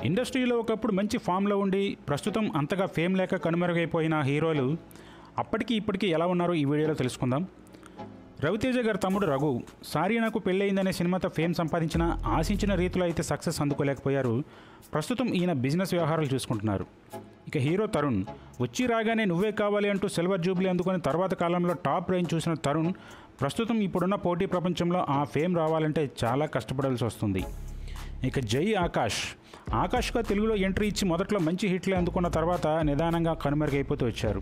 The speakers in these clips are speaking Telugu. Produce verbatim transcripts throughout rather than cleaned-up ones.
ఇండస్ట్రీలో ఒకప్పుడు మంచి ఫామ్లో ఉండి ప్రస్తుతం అంతగా ఫేమ్ లేక కనుమరుగైపోయిన హీరోలు అప్పటికి ఇప్పటికీ ఎలా ఉన్నారో ఈ వీడియోలో తెలుసుకుందాం. రవితేజ గారి తమ్ముడు రఘు సారీ నాకు పెళ్ళయిందనే సినిమాతో ఫేమ్ సంపాదించిన ఆశించిన రీతిలో అయితే సక్సెస్ అందుకోలేకపోయారు. ప్రస్తుతం ఈయన బిజినెస్ వ్యవహారాలు చూసుకుంటున్నారు. ఇక హీరో తరుణ్ వచ్చి రాగానే నువ్వే కావాలి అంటూ సిల్వర్ జూబ్లీ అందుకుని తర్వాత కాలంలో టాప్ రేంజ్ చూసిన తరుణ్ ప్రస్తుతం ఇప్పుడున్న పోటీ ప్రపంచంలో ఆ ఫేమ్ రావాలంటే చాలా కష్టపడాల్సి వస్తుంది. ఇక జై ఆకాష్ ఆకాష్గా తెలుగులో ఎంట్రీ ఇచ్చి మొదట్లో మంచి హిట్లు అందుకున్న తర్వాత నిదానంగా కనుమరుగైపోతూ వచ్చారు.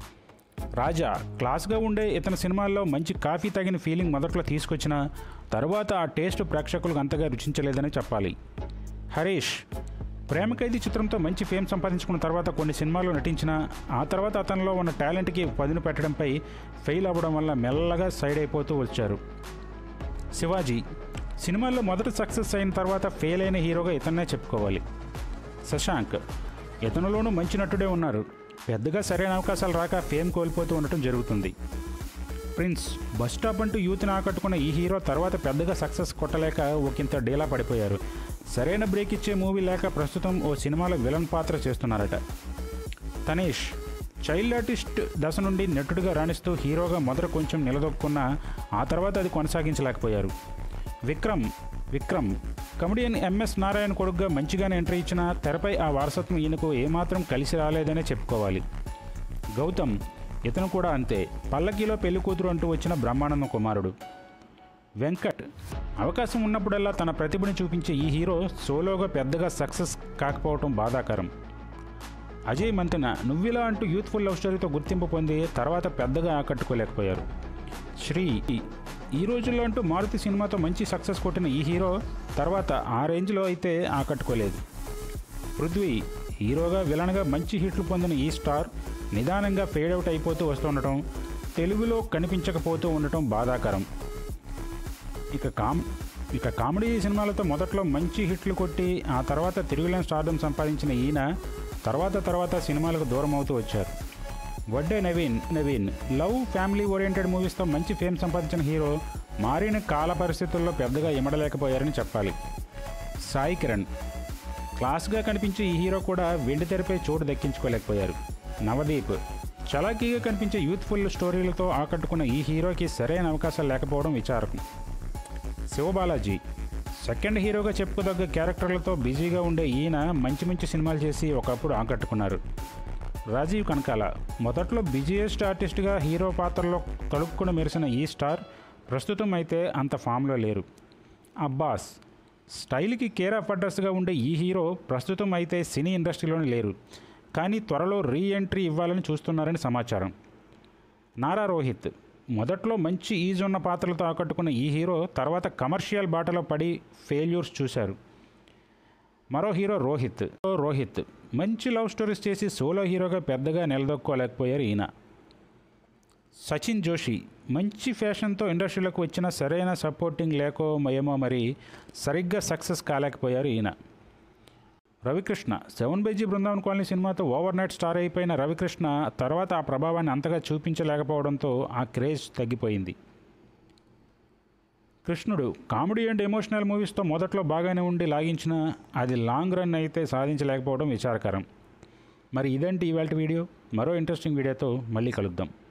రాజా క్లాస్గా ఉండే ఇతని సినిమాల్లో మంచి కాఫీ తగిన ఫీలింగ్ మొదట్లో తీసుకొచ్చిన తర్వాత ఆ టేస్ట్ ప్రేక్షకులకు అంతగా రుచించలేదని చెప్పాలి. హరీష్ ప్రేమ ఖైది చిత్రంతో మంచి ఫేమ్ సంపాదించుకున్న తర్వాత కొన్ని సినిమాల్లో నటించిన ఆ తర్వాత అతనిలో ఉన్న టాలెంట్కి పదును పెట్టడంపై ఫెయిల్ అవ్వడం వల్ల మెల్లగా సైడ్ అయిపోతూ వచ్చారు. శివాజీ సినిమాల్లో మొదట సక్సెస్ అయిన తర్వాత ఫెయిల్ అయిన హీరోగా ఇతన్నే చెప్పుకోవాలి. శశాంక్ ఇతనిలోనూ మంచి నటుడే ఉన్నారు. పెద్దగా సరైన అవకాశాలు రాక ఫేమ్ కోల్పోతూ ఉండటం జరుగుతుంది. ప్రిన్స్ బస్ స్టాప్ అంటూ యూత్ని ఆకట్టుకున్న ఈ హీరో తర్వాత పెద్దగా సక్సెస్ కొట్టలేక ఒకంత డీలా పడిపోయారు. సరైన బ్రేక్ ఇచ్చే మూవీ లేక ప్రస్తుతం ఓ సినిమాలో విలన్ పాత్ర చేస్తున్నారట. తనిష్ చైల్డ్ ఆర్టిస్ట్ దశ నుండి నటుడిగా రాణిస్తూ హీరోగా మొదట కొంచెం నిలదొక్కున్న ఆ తర్వాత అది కొనసాగించలేకపోయారు. విక్రమ్ విక్రమ్ కమెడియన్ ఎంఎస్ నారాయణ కొడుకుగా మంచిగానే ఎంట్రీ ఇచ్చిన తెరపై ఆ వారసత్వం ఈయనకు ఏమాత్రం కలిసి రాలేదనే చెప్పుకోవాలి. గౌతమ్ ఇతను కూడా అంతే. పల్లకీలో పెళ్లి కూతురు అంటూ వచ్చిన బ్రహ్మానందం కుమారుడు. వెంకట్ అవకాశం ఉన్నప్పుడల్లా తన ప్రతిభని చూపించే ఈ హీరో సోలోగా పెద్దగా సక్సెస్ కాకపోవటం బాధాకరం. అజయ్ మంతెన నువ్విలా అంటూ యూత్ఫుల్ లవ్ స్టోరీతో గుర్తింపు పొంది తర్వాత పెద్దగా ఆకట్టుకోలేకపోయారు. శ్రీ ఈ రోజుల్లో అంటూ మారుతి సినిమాతో మంచి సక్సెస్ కొట్టిన ఈ హీరో తర్వాత ఆ రేంజ్లో అయితే ఆకట్టుకోలేదు. పృథ్వీ హీరోగా విలన్గా మంచి హిట్లు పొందిన ఈ స్టార్ నిదానంగా ఫేడౌట్ అయిపోతూ వస్తుండటం, తెలుగులో కనిపించకపోతూ ఉండటం బాధాకరం. ఇక కామ్ ఇక కామెడీ సినిమాలతో మొదట్లో మంచి హిట్లు కొట్టి ఆ తర్వాత తిరుగులేని స్టార్డమ్ సంపాదించిన ఈయన తర్వాత తర్వాత సినిమాలకు దూరం అవుతూ వచ్చారు. Vadde Naveen Naveen love family oriented మూవీస్తో మంచి ఫేమ్ సంపాదించిన హీరో మారిన కాల పరిస్థితుల్లో పెద్దగా ఇమడలేకపోయారని చెప్పాలి. సాయి కిరణ్ క్లాస్గా కనిపించే ఈ హీరో కూడా వెండి తెరపై చోటు దక్కించుకోలేకపోయారు. నవదీప్ చలాకీగా కనిపించే యూత్ఫుల్ స్టోరీలతో ఆకట్టుకున్న ఈ హీరోకి సరైన అవకాశాలు లేకపోవడం విచారకం. శివబాలాజీ సెకండ్ హీరోగా చెప్పుకోదగ్గ క్యారెక్టర్లతో బిజీగా ఉండే ఈయన మంచి మంచి సినిమాలు చేసి ఒకప్పుడు ఆకట్టుకున్నారు. రాజీవ్ కనకాల మొదట్లో బిజీయెస్ట్ ఆర్టిస్ట్గా హీరో పాత్రలో తలుపుకుని మెరిసిన ఈ స్టార్ ప్రస్తుతం అయితే అంత ఫామ్లో లేరు. అబ్బాస్ స్టైల్కి కేర్ ఆఫ్ అడ్రస్గా ఉండే ఈ హీరో ప్రస్తుతం అయితే సినీ ఇండస్ట్రీలోనే లేరు, కానీ త్వరలో రీ ఎంట్రీ ఇవ్వాలని చూస్తున్నారని సమాచారం. నారా రోహిత్ మొదట్లో మంచి ఈజ్ ఉన్న పాత్రలతో ఆకట్టుకున్న ఈ హీరో తర్వాత కమర్షియల్ బాటలో పడి ఫెయిల్యూర్స్ చూశారు. మరో హీరో రోహిత్ రోహిత్ మంచి లవ్ స్టోరీస్ చేసి సోలో హీరోగా పెద్దగా నిలదొక్కోలేకపోయారు ఈయన. సచిన్ జోషి మంచి ఫ్యాషన్తో ఇండస్ట్రీలోకి వచ్చిన సరైన సపోర్టింగ్ లేకో ఏమో మరి సరిగ్గా సక్సెస్ కాలేకపోయారు ఈయన. రవికృష్ణ సెవెన్ బైజీ బృందావన్ కాలనీ సినిమాతో ఓవర్ నైట్ స్టార్ అయిపోయిన రవికృష్ణ తర్వాత ఆ ప్రభావాన్ని అంతగా చూపించలేకపోవడంతో ఆ క్రేజ్ తగ్గిపోయింది. కృష్ణుడు కామెడీ అండ్ ఎమోషనల్ మూవీస్తో మొదట్లో బాగానే ఉండి లాగించిన అది లాంగ్ రన్ అయితే సాధించలేకపోవడం విచారకరం. మరి ఇదేంటి ఇవాళ వీడియో. మరో ఇంట్రెస్టింగ్ వీడియోతో మళ్ళీ కలుద్దాం.